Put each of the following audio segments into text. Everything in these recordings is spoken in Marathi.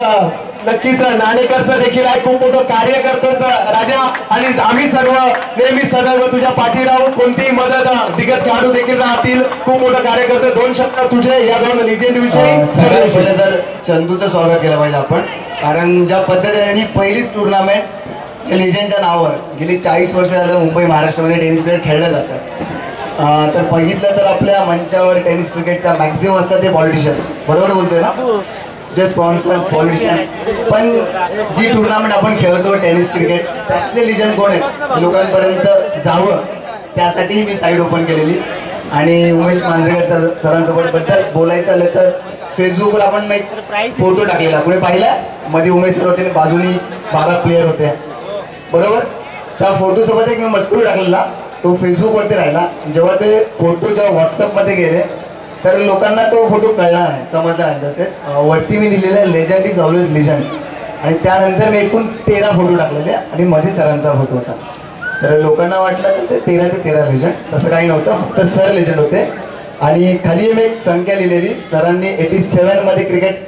नक्कीच नाणेकरचं देखील आहे, खूप मोठं कार्य करतोस राजा, आणि आम्ही सर्व नेहमी सदैव तुझ्या पाठी राहू, कोणतीही मदत दिग्गज खेळाडू देखील राहतील, खूप मोठं कार्य करतो. दोन शब्द तुझे या दोन लिजेंड विषयी. सगळ्यात पहिले तर चंदूचं स्वागत केलं पाहिजे आपण, कारण ज्या पद्धतीने पहिलीच टुर्नामेंट या लिजेंडच्या नावावर गेली 40 वर्ष झालं मुंबई महाराष्ट्रामध्ये टेनिस क्रिकेट खेळलं जातं. तर बघितलं तर आपल्या मंचावर टेनिस क्रिकेटच्या मॅक्झिमम असतात ते पॉलिटिशियन, बरोबर बोलतोय ना, जे स्पॉन्सर्स पॉलिटिशियन. पण जी टुर्नामेंट आपण खेळतो टेनिस क्रिकेट, त्यातले लिजंड कोण आहेत लोकांपर्यंत जावं, त्यासाठी मी साईड ओपन केलेली. आणि उमेश मांजरेकर सरांसोबत बद्दल बोलायचं झालं तर फेसबुकवर आपण एक फोटो टाकलेला, पुढे पाहिला, मध्ये उमेश सर होते, बाजूनी 12 प्लेयर होते, बरोबर. त्या फोटोसोबत एक मी मजकूर टाकलेला, तो फेसबुकवरती राहिला. जेव्हा ते फोटो जेव्हा व्हॉट्सअपमध्ये गेले तर लोकांना तो फोटो कळला नाही, समजला नाही. तसेच वरती मी लिहिलेलं आहे लेजंड इज ऑलवेज लेजंड, आणि त्यानंतर मी एकूण 13 फोटो टाकलेले आणि मध्ये सरांचा फोटो होता. तर लोकांना वाटलं तर ते 13 ते 13 लेजंड, तसं काही नव्हतं, फक्त सर लेजंड होते. आणि खाली मी एक संख्या लिहिलेली, सरांनी 87मध्ये क्रिकेट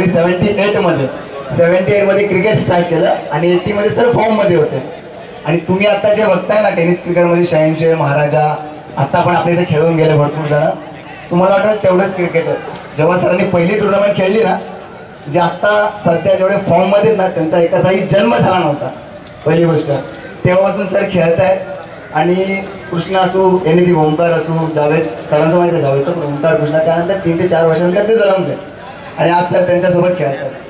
78मध्ये क्रिकेट स्टार्ट केलं, आणि 80मध्ये सर फॉर्ममध्ये होते. आणि तुम्ही आता जे बघताय ना टेनिस क्रिकेटमध्ये शहनशाह महाराजा, आता पण आपल्या इथे खेळून गेले भरपूर जण, तुम्हाला वाटतं तेवढंच क्रिकेट आहे. जेव्हा सरांनी पहिली टुर्नामेंट खेळली ना, जे आत्ता सध्या जेवढे फॉर्ममध्ये ना, त्यांचा एकाचाही जन्म झाला नव्हता, पहिली गोष्ट. तेव्हापासून सर खेळत आहेत. आणि कृष्ण असू, एनिदी ओंकार असू, जावेद सरांचं माहिती आहे, जावेदचं पण ओंकार कृष्णा, त्यानंतर 3 ते 4 वर्षानंतर ते जन्मले, आणि आज सर त्यांच्यासोबत खेळत आहेत.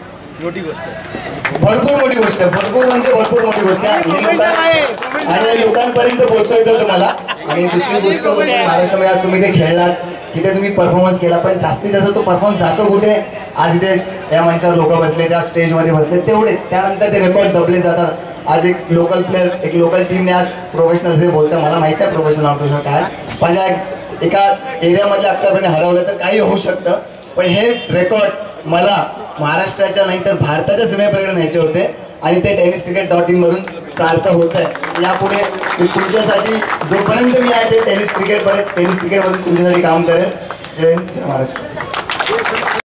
भरपूर मोठी गोष्ट, भरपूर म्हणजे भरपूर मोठी गोष्ट आणि लोकांपर्यंत पोहोचवायचं होतं मला. आणि दुसरी गोष्ट म्हणजे महाराष्ट्रामध्ये आज तुम्ही ते खेळलात, तिथे तुम्ही परफॉर्मन्स केला, पण जास्तीत जास्त तो परफॉर्मन्स जातो कुठे? आज इथे त्या मंचावर लोक बसले, त्या स्टेजमध्ये बसले, तेवढेच. त्यानंतर ते रेकॉर्ड दबले जातात. आज एक लोकल प्लेअर, एक लोकल टीमने आज प्रोफेशनल जे बोलतं, मला माहिती आहे प्रोफेशनल ऑपरेशन काय, माझ्या एका एरियामधल्या आपल्यापर्यंत हरवलं तर काही होऊ शकतं, पण हे रेकॉर्ड्स मला महाराष्ट्राच्या नाही तर भारताच्या सीमेपर्यंत न्यायचे होते, आणि ते tenniscricket.in मधून सार्थ होत आहे. यापुढे तुमच्यासाठी जोपर्यंत मी आहे ते टेनिस क्रिकेटमधून तुमच्यासाठी काम करेल. जय हिंद, जय महाराष्ट्र.